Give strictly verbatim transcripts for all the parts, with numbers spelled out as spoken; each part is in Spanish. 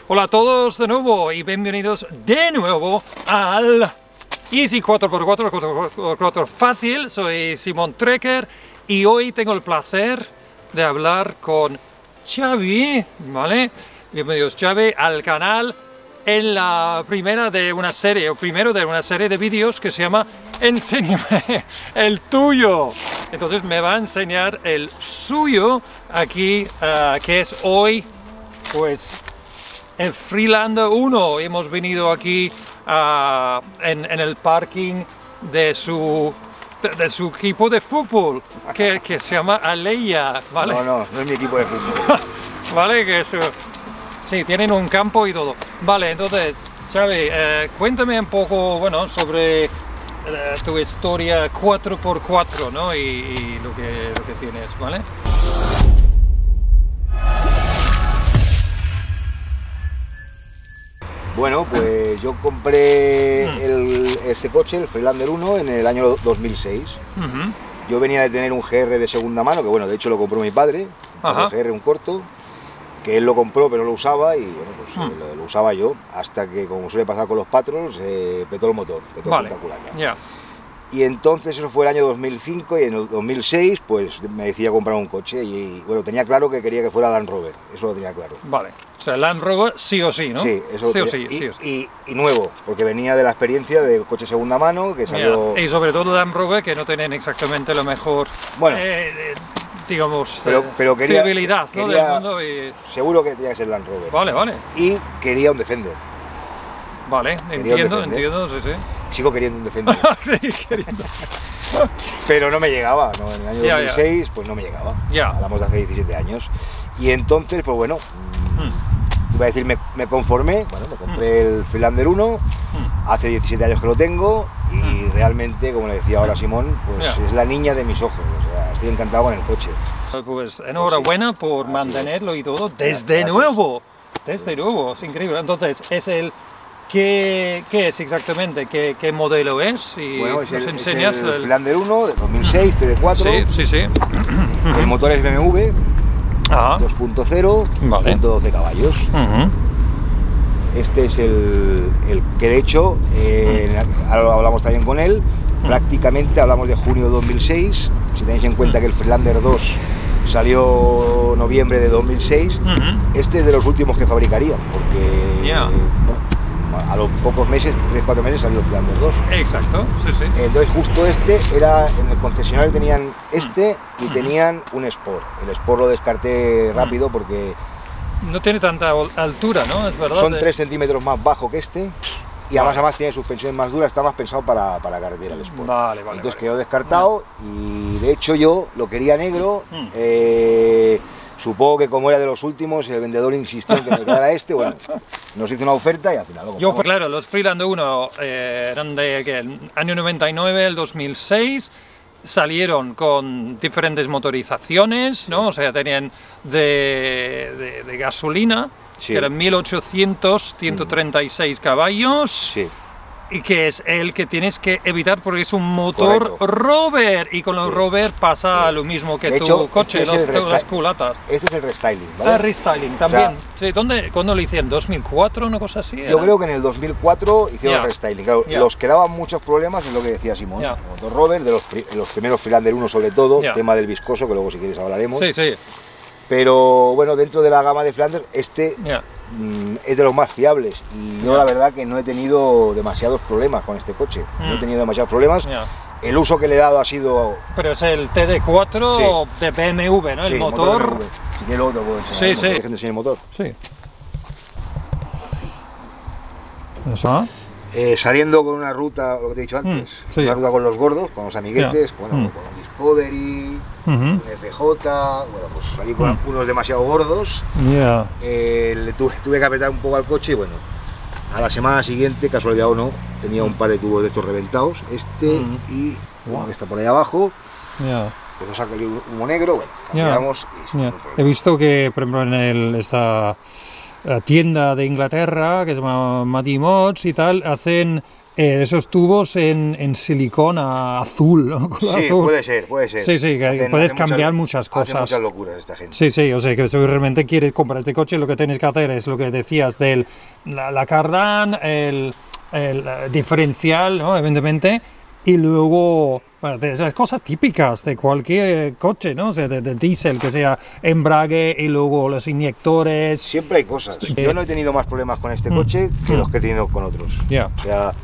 Hola a todos de nuevo y bienvenidos de nuevo al Easy cuatro por cuatro, cuatro por cuatro fácil. Soy Simon Trekker y hoy tengo el placer de hablar con Xavi, ¿vale? Bienvenidos Xavi al canal en la primera de una serie, o primero de una serie de vídeos que se llama Enséñame el tuyo. Entonces me va a enseñar el suyo aquí, uh, que es hoy, pues, el Freelander uno. Hemos venido aquí uh, en, en el parking de su, de, de su equipo de fútbol, que, que se llama Aleya, ¿vale? No, no, no es mi equipo de fútbol. Vale, que eso. Sí, tienen un campo y todo. Vale, entonces, Xavi, eh, cuéntame un poco, bueno, sobre eh, tu historia cuatro por cuatro, ¿no? Y, y lo, que, lo que tienes, ¿vale? Bueno, pues yo compré el, este coche, el Freelander uno, en el año dos mil seis. Uh-huh. Yo venía de tener un G R de segunda mano, que bueno, de hecho lo compró mi padre, un G R, un corto, que él lo compró pero no lo usaba y bueno, pues uh-huh. lo, lo usaba yo, hasta que, como suele pasar con los Patrols, eh, petó el motor, petó vale. espectacular. Yeah. Y entonces eso fue el año dos mil cinco y en el dos mil seis pues me decidí a comprar un coche y bueno, tenía claro que quería que fuera Land Rover, eso lo tenía claro. Vale, o sea, Land Rover sí o sí, ¿no? Sí, eso sí, lo o sí, y, sí o sí. Y, y nuevo, porque venía de la experiencia de coche segunda mano, que salió... Yeah. Y sobre todo Land Rover, que no tienen exactamente lo mejor, bueno, eh, eh, digamos, pero, pero quería, fiabilidad, ¿no? quería, del mundo y... seguro que tenía que ser Land Rover. Vale, vale. Y quería un Defender. Vale, quería entiendo, un Defender. entiendo, sí, sí. Sigo queriendo un Defender. Sí, queriendo. Pero no me llegaba, ¿no? En el año yeah, dos mil seis yeah. pues no me llegaba. Yeah. Hablamos de hace diecisiete años. Y entonces, pues bueno, mm. iba a decir, me, me conformé, bueno, me compré mm. el Freelander uno, mm. hace diecisiete años que lo tengo y mm. realmente, como le decía ahora Simón, pues yeah. es la niña de mis ojos, o sea, estoy encantado con el coche. Pues enhorabuena pues sí. por Así mantenerlo es. Y todo desde Gracias. nuevo, desde nuevo, es increíble. Entonces, es el... ¿Qué, ¿Qué es exactamente? ¿Qué, qué modelo es? Y bueno, es nos el, enseñas es el el Freelander uno de dos mil seis, T D cuatro. Sí, sí, sí. El motor es B M W, dos punto cero, vale. ciento doce caballos. Uh-huh. Este es el, el que de hecho, eh, ahora hablamos también con él, uh-huh. prácticamente hablamos de junio de dos mil seis, si tenéis en cuenta uh-huh. que el Freelander dos salió noviembre de dos mil seis, uh-huh. este es de los últimos que fabricarían, porque yeah. bueno, a los pocos meses, tres cuatro meses, salió el Freelander dos. Exacto, sí, sí. Entonces justo este era, en el concesionario tenían este y tenían un Sport. El Sport lo descarté rápido porque... No tiene tanta altura, ¿no? Es verdad. Son tres centímetros más bajo que este y además, además tiene suspensiones más duras, está más pensado para, para carretera el Sport. Vale, vale. Entonces vale. quedó descartado y de hecho yo lo quería negro. Eh, Supongo que como era de los últimos, el vendedor insistió en que me quedara este, bueno, nos hizo una oferta y al final lo compramos. Yo, pues claro, los Freelander uno eh, eran de ¿qué? El año noventa y nueve, el dos mil seis, salieron con diferentes motorizaciones, ¿no? O sea, tenían de, de, de gasolina, sí. que eran mil ochocientos, ciento treinta y seis caballos. Sí. Y que es el que tienes que evitar porque es un motor Correcto. Rover y con los sí. Rover pasa sí. lo mismo que de tu hecho, coche, este los, las culatas. Este es el restyling, ¿vale? Ah, restyling también. O sea, sí, ¿dónde, ¿Cuándo lo hicieron? ¿dos mil cuatro? ¿Una cosa así? Yo ¿era? creo que en el dos mil cuatro hicieron yeah. el restyling. Claro, yeah. los que daban muchos problemas es lo que decía Simón. Yeah. El motor Rover, de los, los primeros Freelander uno sobre todo, yeah. tema del viscoso, que luego si quieres hablaremos. Sí, sí. Pero bueno, dentro de la gama de Freelander, este... Yeah. es de los más fiables y yo yeah. la verdad que no he tenido demasiados problemas con este coche, mm. no he tenido demasiados problemas, yeah. el uso que le he dado ha sido... Pero es el T D cuatro sí. de B M W, ¿no? Sí, el motor... motor B M W. Si quieres luego te puedo enseñar, sí, el sí. motor, déjenme enseñar el motor. Sí. ¿Eso? Eh, saliendo con una ruta, lo que te he dicho antes, mm, sí. una ruta con los gordos, con los amiguetes, yeah. bueno, mm. con un Discovery, uh-huh. un F J, bueno, pues salí con mm. unos demasiado gordos, yeah. eh, le tuve, tuve que apretar un poco al coche y bueno, a la semana siguiente, casualidad o no, tenía un par de tubos de estos reventados, este mm. y uno wow. que está por ahí abajo, yeah. empezó a sacar un humo negro, bueno, cambiamos yeah. y yeah. He visto que, por ejemplo, en el, esta... la tienda de Inglaterra que se llama Matty Mods y tal, hacen eh, esos tubos en, en silicona azul, ¿no? Sí, azul. puede ser, puede ser. Sí, sí, que hacen, puedes hacen cambiar muchas, muchas cosas. Hacen muchas locuras esta gente. Sí, sí, o sea, que si realmente quieres comprar este coche, lo que tienes que hacer es lo que decías del la, la Cardan, el, el diferencial, ¿no? Evidentemente, y luego, bueno, de esas cosas típicas de cualquier coche, ¿no? O sea, de, de diésel, que sea embrague y luego los inyectores. Siempre hay cosas. Sí. Yo no he tenido más problemas con este mm. coche que mm. los que he tenido con otros. Yeah. O sea,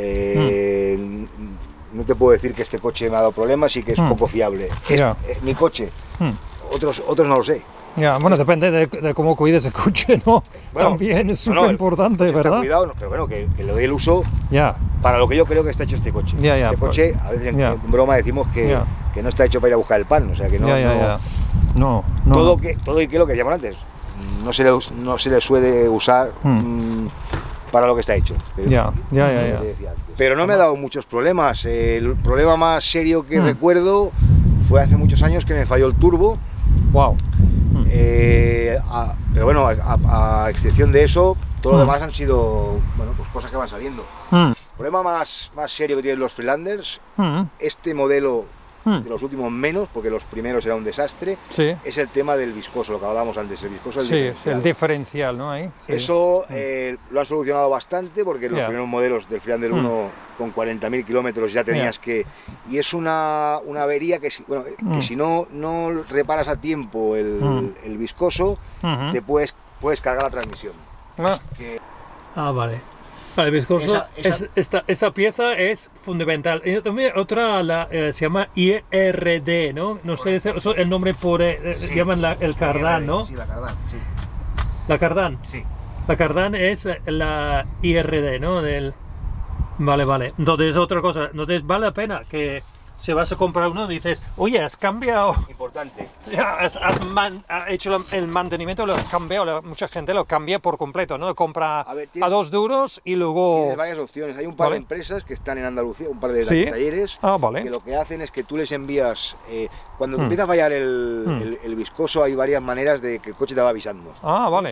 eh, mm. no te puedo decir que este coche me ha dado problemas y que es mm. poco fiable. Es, yeah. es mi coche. Mm. Otros, otros no lo sé. Ya, bueno, depende de, de cómo cuides el coche, ¿no? Bueno, también es súper no, importante, está ¿verdad? Cuidado, pero bueno, que, que le doy el uso yeah. para lo que yo creo que está hecho este coche. Yeah, yeah, este pues, coche, a veces en, yeah. en broma decimos que, yeah. que no está hecho para ir a buscar el pan, o sea que no... Yeah, yeah, no, yeah. no, no todo, no. Que, todo y que lo que decíamos antes, no se le, no se le suele usar mm. Mmm, para lo que está hecho. Ya, ya, ya, ya. Pero no me ha dado muchos problemas. El problema más serio que mm. recuerdo fue hace muchos años que me falló el turbo. Wow. Mm. Eh, a, pero bueno, a, a excepción de eso, todo mm. lo demás han sido, bueno, pues cosas que van saliendo. Mm. El problema más, más serio que tienen los Freelanders, mm. este modelo de los últimos menos, porque los primeros era un desastre, sí. es el tema del viscoso, lo que hablábamos antes, el viscoso, el sí, diferencial. el diferencial, ¿no? Ahí, sí. Eso eh, lo han solucionado bastante, porque los yeah. primeros modelos del Freelander uno mm. con cuarenta mil kilómetros ya tenías yeah. que... Y es una, una avería que, bueno, mm. que si no, no reparas a tiempo el, mm. el viscoso, mm-hmm. te puedes, puedes cargar la transmisión. Ah, que... ah vale. Vale, viscoso, esa, esa... Es, esta, esta pieza es fundamental. Y también otra la, eh, se llama I R D, ¿no? No sé, eso, el nombre por eh, sí. llaman la, el Cardan, ¿no? Sí, la Cardan, sí. ¿La Cardan? Sí. La Cardan es la I R D, ¿no? Del... Vale, vale. Entonces, otra cosa, entonces vale la pena que si vas a comprar uno, dices, oye, has cambiado... Importante. Ya, has, has, man, has hecho el mantenimiento, lo has cambiado, mucha gente lo cambia por completo, ¿no? Compra a, ver, tienes, a dos duros y luego... Tienes varias opciones. Hay un par ¿vale? de empresas que están en Andalucía, un par de ¿sí? talleres, ah, vale. que lo que hacen es que tú les envías... Eh, cuando mm. te empieza a fallar el, mm. el, el viscoso, hay varias maneras de que el coche te va avisando. Ah, vale.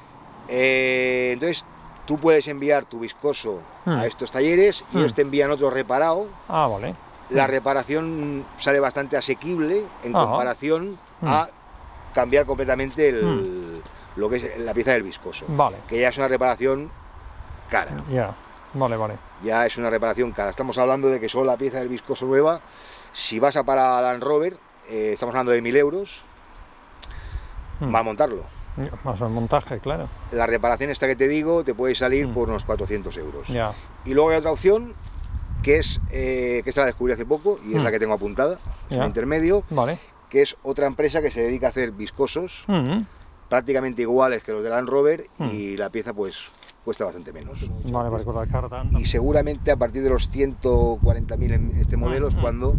Eh, entonces, tú puedes enviar tu viscoso mm. a estos talleres y mm. ellos te envían otro reparado. Ah, vale. La reparación sale bastante asequible en Ajá. comparación mm. a cambiar completamente el, mm. lo que es la pieza del viscoso. Vale. Que ya es una reparación cara. Ya, yeah. vale, vale. Ya es una reparación cara. Estamos hablando de que solo la pieza del viscoso nueva, si vas a para Land Rover, eh, estamos hablando de mil euros, mm. va a montarlo. Más el montaje, claro. La reparación esta que te digo te puede salir mm. por unos cuatrocientos euros. Yeah. Y luego hay otra opción, que es eh, que esta la descubrí hace poco y es mm. la que tengo apuntada, es yeah. un intermedio, vale. que es otra empresa que se dedica a hacer viscosos mm. prácticamente iguales que los de Land Rover mm. y la pieza pues cuesta bastante menos. Vale, vale, con la Cardan. Y seguramente a partir de los ciento cuarenta mil en este modelo mm. es cuando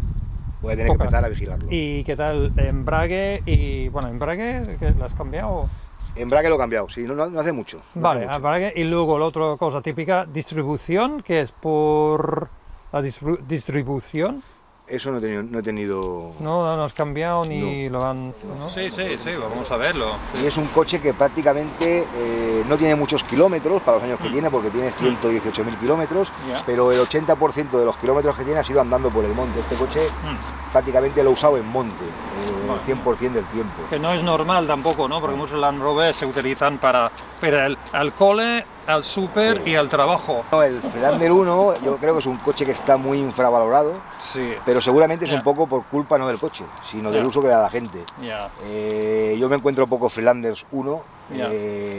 voy a tener Poca. que empezar a vigilarlo. ¿Y qué tal embrague? Y bueno, embrague, ¿lo has cambiado? Embrague lo he cambiado, sí, no, no, no hace mucho. No vale, hace mucho. embrague. Y luego la otra cosa típica, distribución, que es por la distribu distribución. Eso no he tenido... No, he tenido... no, no, no has cambiado ni no. lo han... ¿no? Sí, sí, sí, vamos a verlo. Sí. Y es un coche que prácticamente eh, no tiene muchos kilómetros para los años que mm. tiene, porque tiene ciento dieciocho mil kilómetros, yeah. pero el ochenta por ciento de los kilómetros que tiene ha sido andando por el monte. Este coche mm. prácticamente lo he usado en monte, eh, vale. el cien por cien del tiempo. Que no es normal tampoco, ¿no? Porque no. muchos Land Rover se utilizan para, para el, al cole, al súper sí. y al trabajo. No, el Freelander uno yo creo que es un coche que está muy infravalorado, sí. pero seguramente es yeah. un poco por culpa no del coche, sino yeah. del uso que da la gente. Yeah. Eh, yo me encuentro poco Freelanders uno yeah.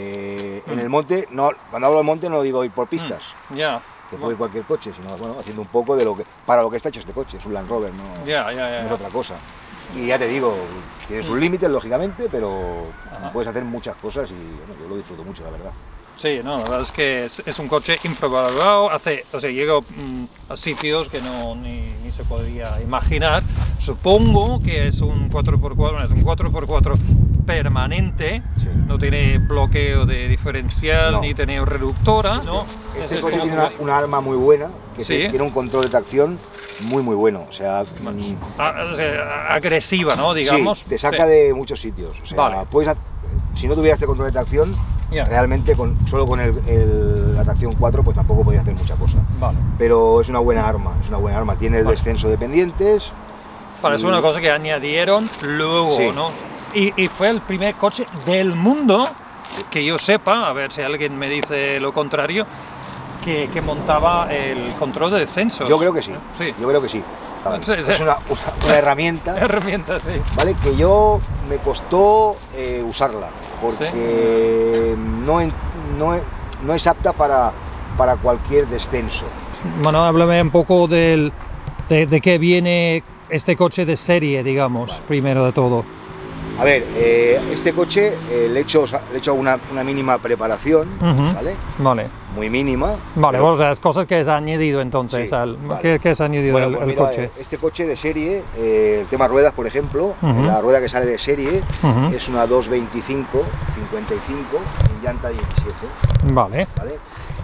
eh, mm. en el monte, no, cuando hablo del monte no digo ir por pistas, mm. yeah. que puede ir cualquier coche, sino bueno, haciendo un poco de lo que, para lo que está hecho este coche, es un Land Rover, no, yeah, yeah, yeah, no es yeah. otra cosa. Y ya te digo, tiene sus mm. límites lógicamente, pero Ajá. puedes hacer muchas cosas y bueno, yo lo disfruto mucho, la verdad. Sí, no, la verdad es que es, es un coche infravalorado, hace, o sea, llega mmm, a sitios que no ni, ni se podría imaginar. Supongo que es un cuatro por cuatro, es un cuatro por cuatro permanente, sí. no tiene bloqueo de diferencial no. ni tiene reductora, ¿no? Este coche tiene una, una arma muy buena, que ¿sí? tiene un control de tracción muy muy bueno, o sea, bueno, mmm, o sea agresiva, ¿no? Digamos. Sí, te saca sí. de muchos sitios, o sea, vale. puedes, si no tuvieras este control de tracción, Yeah. Realmente con, solo con el, el, la tracción cuatro pues tampoco podía hacer mucha cosa. Vale. Pero es una buena arma, es una buena arma. Tiene el vale. descenso de pendientes. Parece y... una cosa que añadieron luego, sí. ¿no? Y, y fue el primer coche del mundo, que yo sepa, a ver si alguien me dice lo contrario, que, que montaba el control de descensos. Yo creo que sí, sí. yo creo que sí. Sí, sí. Es una, una, una herramienta, herramienta sí. ¿vale? Que yo me costó eh, usarla, porque ¿sí? no, no, no es apta para, para cualquier descenso. Bueno, háblame un poco del, de, de qué viene este coche de serie, digamos, vale. primero de todo. A ver, eh, este coche eh, le he hecho, le he hecho una, una mínima preparación, uh-huh. ¿vale? Vale. Muy mínima. Vale, pero... bueno, las cosas que se han añadido entonces, sí, al, vale. ¿qué, ¿qué se ha añadido bueno, el, pues el mira, coche? Este coche de serie, eh, el tema ruedas, por ejemplo, uh-huh. la rueda que sale de serie uh-huh. es una dos veinticinco cincuenta y cinco en llanta diecisiete. Vale. ¿Vale?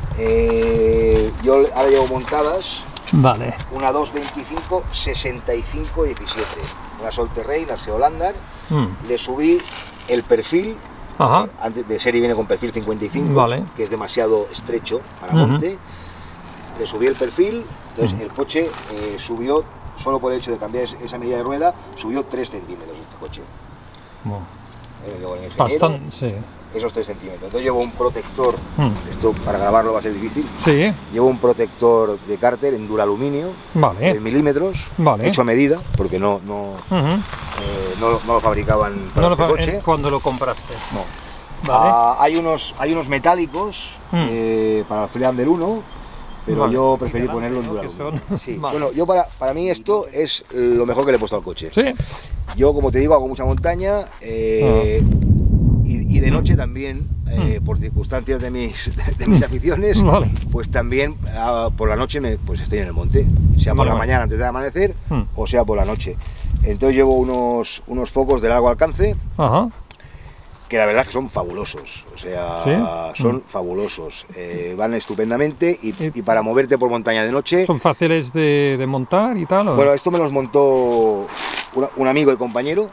Eh, yo ahora llevo montadas vale. una dos veinticinco sesenta y cinco diecisiete. Una Sol Terrain, una Geolandar, mm. le subí el perfil, Ajá. Eh, antes de serie viene con perfil cincuenta y cinco, vale. que es demasiado estrecho para uh-huh. monte, le subí el perfil, entonces uh-huh. el coche eh, subió, solo por el hecho de cambiar esa medida de rueda, subió tres centímetros este coche. Wow. Eh, Bastante, sí. Esos tres centímetros. Entonces llevo un protector, mm. esto para grabarlo va a ser difícil. Sí. Llevo un protector de cárter en duraluminio, vale. tres milímetros, vale. hecho a medida, porque no, no, uh-huh. eh, no, no lo fabricaban para no este lo fa coche. Cuando lo compraste. No. Vale. Ah, hay, unos, hay unos metálicos mm. eh, para el Freelander uno, pero vale. yo preferí ponerlo en duraluminio. Son... Sí. Vale. Bueno, yo para, para mí esto es lo mejor que le he puesto al coche. Sí. Yo, como te digo, hago mucha montaña. Eh, uh-huh. Y de noche también, eh, por circunstancias de mis, de mis aficiones, vale. pues también uh, por la noche me, pues estoy en el monte, sea por vale, la vale. mañana antes de amanecer mm. o sea por la noche. Entonces llevo unos, unos focos de largo alcance, Ajá. que la verdad es que son fabulosos, o sea, ¿sí? son mm. fabulosos, eh, van estupendamente y, y para moverte por montaña de noche. ¿Son fáciles de, de montar y tal? ¿o? Bueno, esto me los montó una, un amigo y compañero,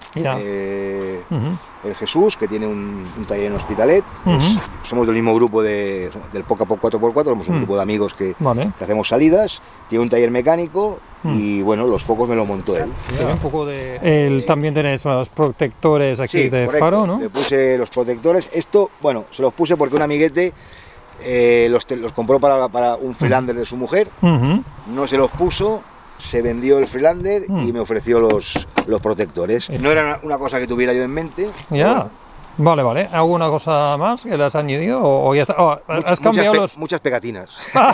eh, uh-huh. el Jesús, que tiene un, un taller en Hospitalet. Uh-huh. es, somos del mismo grupo de, del Poca Poc cuatro por cuatro, somos un uh-huh. grupo de amigos que, vale. que hacemos salidas, tiene un taller mecánico. Y bueno, los focos me los montó él. Tiene un poco de... El, también tenéis los protectores aquí sí, de correcto. faro, ¿no? Le puse los protectores. Esto, bueno, se los puse porque un amiguete eh, los, los compró para, para un Freelander de su mujer. Uh-huh. No se los puso, se vendió el Freelander uh-huh. y me ofreció los, los protectores. No era una cosa que tuviera yo en mente. Ya. Yeah. Vale, vale. ¿Alguna cosa más que le has añadido? ¿O, o ya está? Oh, ¿has muchas, cambiado muchas los...? Pe muchas pegatinas.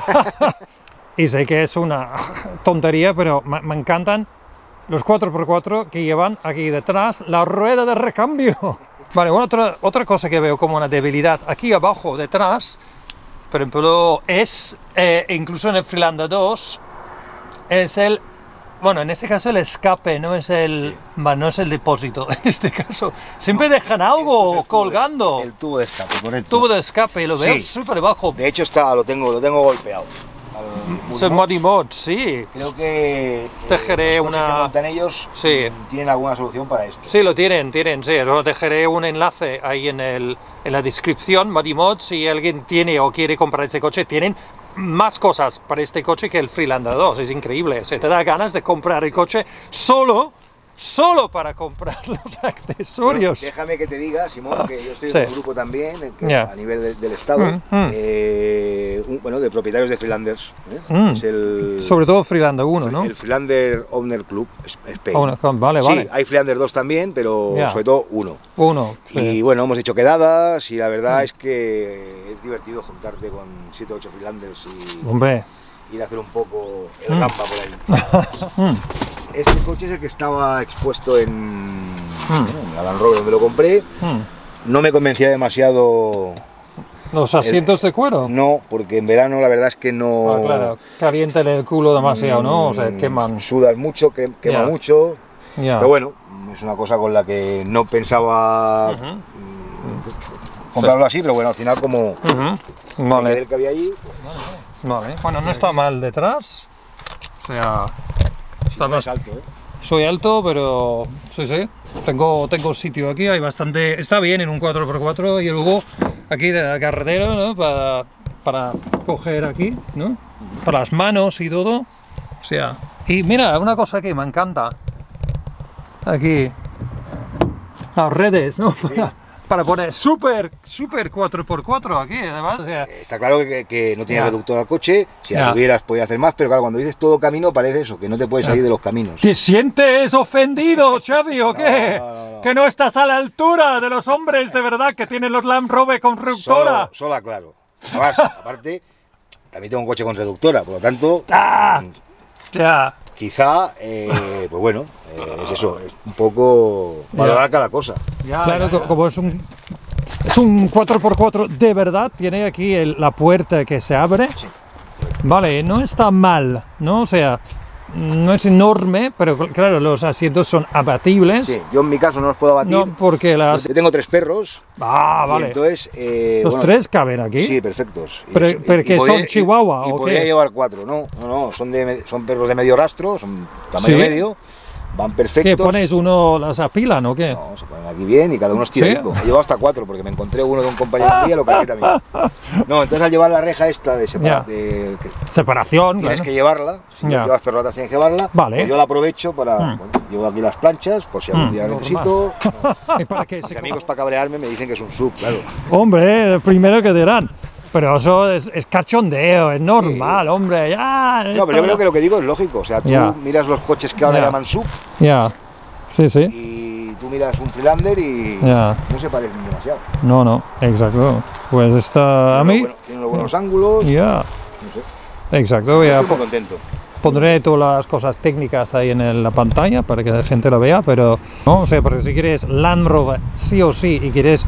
Y sé que es una tontería, pero me, me encantan los cuatro por cuatro que llevan aquí detrás la rueda de recambio. Vale, bueno, otra, otra cosa que veo como una debilidad aquí abajo, detrás, por ejemplo, es, eh, incluso en el Freelander dos, es el, bueno, en este caso el escape, no es el, sí. bueno, no es el depósito, en este caso. Siempre no, dejan algo el colgando. De, el tubo de escape, correcto. Tubo de escape, lo veo sí. súper bajo. De hecho, está, lo tengo, lo tengo golpeado. Es el Muddy Mod, sí. Creo que dejaré eh, una... que ellos sí. tienen alguna solución para esto. Sí, lo tienen, tienen, sí. Os dejaré un enlace ahí en, el, en la descripción, Muddy Mod, si alguien tiene o quiere comprar ese coche. Tienen más cosas para este coche que el Freelander dos, es increíble. Se te da ganas de comprar el coche solo... solo para comprar los accesorios. Bueno, déjame que te diga, Simón, que yo estoy sí. en un grupo también, que yeah. a nivel de, del Estado, mm, mm. Eh, un, bueno, de propietarios de Freelanders. ¿eh? Mm. Es el, sobre todo Freelander uno, ¿no? El Freelander Owner Club Spain. Oh, no, vale, sí, vale. hay Freelander dos también, pero yeah. sobre todo uno. Uno, sí. Y bueno, hemos hecho quedadas y la verdad mm. es que es divertido juntarte con siete o ocho Freelanders y... Hombre. ir a hacer un poco el mm. gamba por ahí. Este coche es el que estaba expuesto en, mm. en la Land Rover donde lo compré. Mm. No me convencía demasiado. ¿Los asientos el, de cuero? No, porque en verano la verdad es que no... Ah, claro, calienta el culo demasiado, mm, ¿no? O sea, queman... Sudas mucho, que, quema yeah. mucho. Yeah. Pero bueno, es una cosa con la que no pensaba uh-huh. mm, comprarlo sí. así, pero bueno, al final como... Uh-huh. Vale. El que había allí, pues, vale. Vale. Bueno, no está mal detrás. O sea... Está más alto, ¿eh? Soy alto, pero sí, sí. Tengo, tengo sitio aquí, hay bastante... Está bien en un cuatro por cuatro y luego aquí del agarradero, ¿no? Para, para coger aquí, ¿no? Para las manos y todo. O sea, y mira, una cosa que me encanta. Aquí. Las redes, ¿no? Sí. Para poner súper, súper cuatro por cuatro aquí, además. O sea, está claro que, que no tiene ya. reductor al coche, si Ya. lo tuvieras podías hacer más, pero claro, cuando dices todo camino parece eso, que no te puedes salir de los caminos. ¿Te sientes ofendido, Xavi, o qué? No, no, no. Que no estás a la altura de los hombres de verdad que tienen los Land Rover con reductora. Solo, solo aclaro. Además, aparte, también tengo un coche con reductora, por lo tanto, ¡Ah! Ya. quizá, eh, pues bueno, eh, es eso, es un poco valorar cada cosa. Ya, claro, ya, ya. Como es un, es un cuatro por cuatro de verdad, tiene aquí el, la puerta que se abre. Sí. Vale, no está mal, ¿no? O sea, no es enorme, pero claro, los asientos son abatibles. Sí, yo en mi caso no los puedo abatir. No, porque las... Yo tengo tres perros. Ah, vale. Entonces, eh, ¿Los bueno, tres caben aquí? Sí, perfectos. Pero, y, pero y, que y son podría, chihuahua, y, y ¿o podría qué? llevar cuatro, no, no, no, son, de, son perros de medio rastro, son tamaño ¿Sí? medio, van perfectos. ¿Qué ponéis uno, las apilan o qué? No, se ponen aquí bien y cada uno es tiradico. ¿Sí? He llevado hasta cuatro porque me encontré uno de un compañero mío y lo cargué también. No, entonces al llevar la reja esta de, separa, de que separación, tienes claro. que llevarla, si Ya. no llevas perrotas tienes que llevarla, Vale. pues yo la aprovecho para, Mm. bueno, llevo aquí las planchas por si algún Mm, día normal. necesito. No. ¿Y para qué? Mis amigos para cabrearme me dicen que es un sub, claro. Hombre, el primero que dirán. Pero eso es, es cachondeo, es normal, sí. Hombre. Ya, no, pero yo creo que lo que digo es lógico. O sea, tú ya. miras los coches que ahora ya. llaman sub. Ya. Sí, sí. Y tú miras un Freelander y ya. no se parecen demasiado. No, no, exacto. Pues está a mí. Bueno, tiene unos buenos ángulos. Ya. No sé. Exacto. Ya. Estoy muy contento. Pondré todas las cosas técnicas ahí en el, la pantalla para que la gente lo vea, pero no, o sea, porque si quieres Land Rover sí o sí y quieres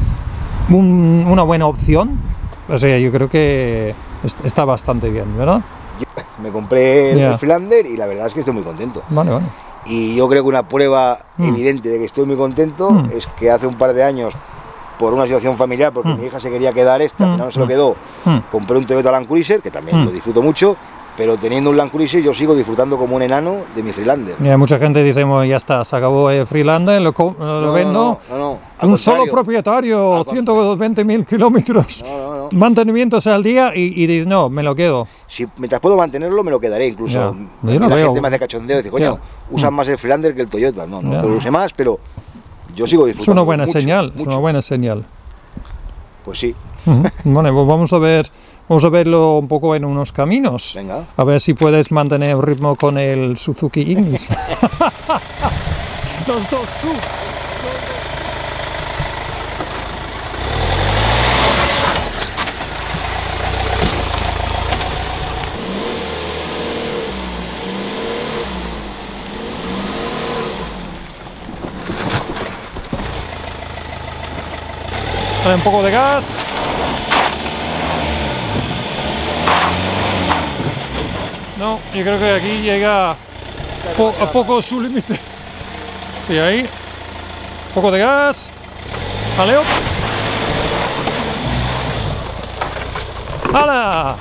un, una buena opción, o sea, yo creo que está bastante bien, ¿verdad? Yo me compré el, yeah. el Freelander y la verdad es que estoy muy contento. Vale, vale. Y yo creo que una prueba mm. evidente de que estoy muy contento mm. es que hace un par de años, por una situación familiar, porque mm. mi hija se quería quedar esta, al final no se lo quedó, mm. compré un Toyota Land Cruiser, que también mm. lo disfruto mucho, pero teniendo un Land Cruiser yo sigo disfrutando como un enano de mi Freelander. Y mucha gente dice, bueno, ya está, se acabó el Freelander, lo, lo no, vendo. No, no, no, un solo propietario, ciento veinte mil kilómetros, no, no, no. mantenimientos al día y, y dices, no, me lo quedo. Si mientras puedo mantenerlo, me lo quedaré incluso. Ya, yo lo la veo. gente me hace cachondeo y dice, coño, ya. usan mm. más el Freelander que el Toyota. No, no ya. que lo use más, pero yo sigo disfrutando. Es una buena mucho, señal, mucho. es una buena señal. Pues sí. Uh-huh. Bueno, pues vamos a ver, vamos a verlo un poco en unos caminos. Venga. A ver si puedes mantener el ritmo con el Suzuki Ignis. Los dos sub. Dale un poco de gas. No, yo creo que aquí llega po a poco su límite. Sí, ahí. Un poco de gas. Jaleo. ¡Hala!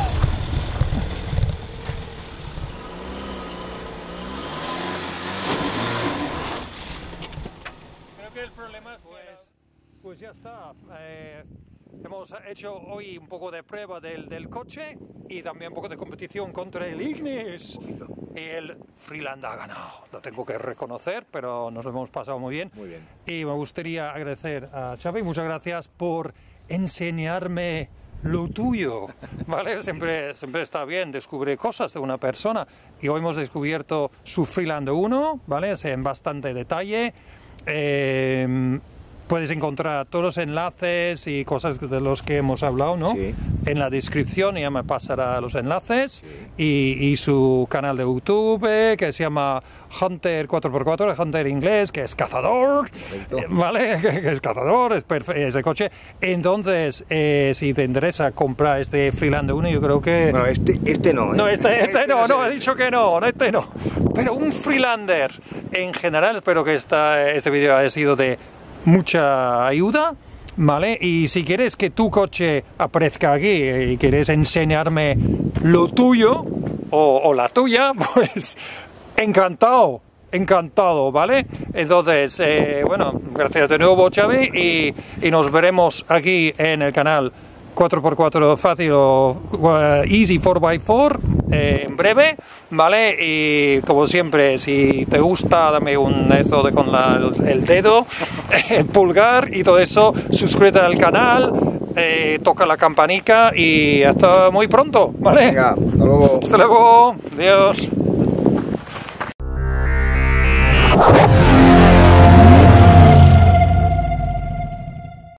Creo que el problema es que pues, pues ya está. Eh, hemos hecho hoy un poco de prueba del, del coche y también un poco de competición contra el Ignis. Y el Freelander ha ganado, lo tengo que reconocer, pero nos lo hemos pasado muy bien. Muy bien. Y me gustaría agradecer a Xavi, muchas gracias por enseñarme lo tuyo, ¿vale? Siempre, siempre está bien descubrir cosas de una persona y hoy hemos descubierto su Freelander uno, ¿vale? Es en bastante detalle. Eh, puedes encontrar todos los enlaces y cosas de los que hemos hablado, ¿no? Sí. En la descripción ya me pasará los enlaces sí. y, y su canal de YouTube eh, que se llama Hunter cuatro por cuatro, Hunter inglés, que es cazador, eh, ¿vale? Que, que es cazador, es, es de coche. Entonces, eh, si te interesa comprar este Freelander uno, yo creo que... Bueno, este, este no, ¿eh? No, este, este, este no, no, no he dicho que no, no, este no. Pero un Freelander en general, espero que esta, este vídeo haya sido de mucha ayuda, ¿vale? Y si quieres que tu coche aparezca aquí y quieres enseñarme lo tuyo o, o la tuya, pues encantado, encantado, ¿vale? Entonces, eh, bueno, gracias de nuevo, Xavi, y, y nos veremos aquí en el canal cuatro por cuatro fácil o uh, Easy cuatro por cuatro eh, en breve, ¿vale? Y como siempre, si te gusta, dame un esto de con la, el, el dedo, el pulgar y todo eso, suscríbete al canal, eh, toca la campanica y hasta muy pronto, ¿vale? Venga, hasta luego. Hasta luego, adiós.